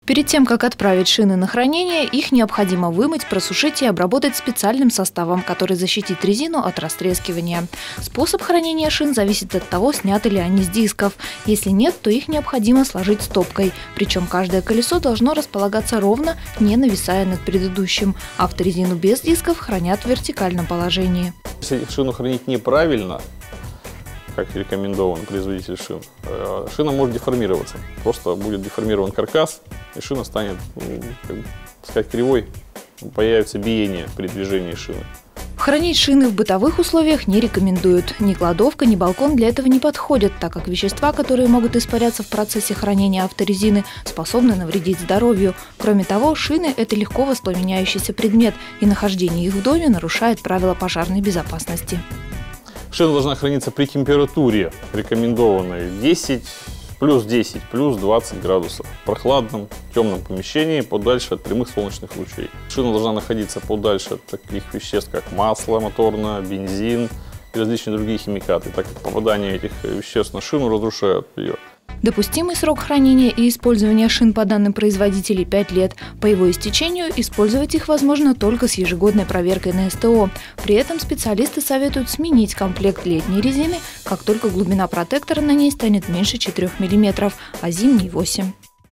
Перед тем, как отправить шины на хранение, их необходимо вымыть, просушить и обработать специальным составом, который защитит резину от растрескивания. Способ хранения шин зависит от того, сняты ли они с дисков. Если нет, то их необходимо сложить стопкой. Причем каждое колесо должно располагаться ровно, не нависая над предыдущим. Авторезину без дисков хранят в вертикальном положении. Если шину хранить неправильно, как рекомендован производитель шин, шина может деформироваться. Просто будет деформирован каркас, и шина станет, кривой, появится биение при движении шины. Хранить шины в бытовых условиях не рекомендуют. Ни кладовка, ни балкон для этого не подходят, так как вещества, которые могут испаряться в процессе хранения авторезины, способны навредить здоровью. Кроме того, шины – это легко воспламеняющийся предмет, и нахождение их в доме нарушает правила пожарной безопасности. Шина должна храниться при температуре рекомендованной плюс 10, плюс 20 градусов. В прохладном, темном помещении, подальше от прямых солнечных лучей. Шина должна находиться подальше от таких веществ, как масло моторное, бензин и различные другие химикаты, так как попадание этих веществ на шину разрушает ее. Допустимый срок хранения и использования шин по данным производителей 5 лет. По его истечению использовать их возможно только с ежегодной проверкой на СТО. При этом специалисты советуют сменить комплект летней резины, как только глубина протектора на ней станет меньше 4 мм, а зимней – 8 мм.